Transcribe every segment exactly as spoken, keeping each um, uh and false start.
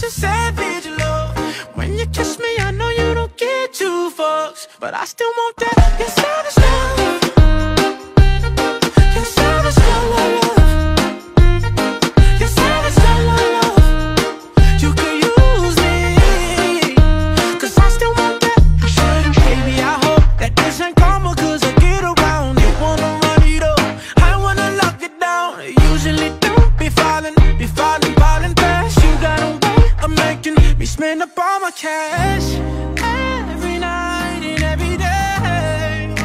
bunch of savage love. When you kiss me, I know you don't get two fucks, but I still want that. Your savage love, your savage love, love, love. Your savage love, love, love. You could use me, cause I still want that. Baby, I hope that this ain't karma, cause I get around. You wanna run it up, I wanna lock it down. Usually don't be falling, be falling, falling fast. You got a way of making me spend up all my cash. Every night and every day,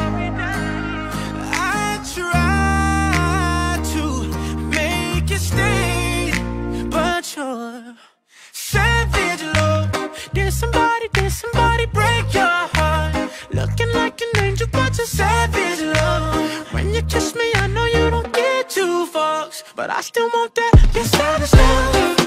I try to make you stay, but you're savage love. Did somebody, did somebody break your heart? Looking like an angel, but you're savage love. When you kiss me, I know you don't get two fucks, but I still want that. Your savage love.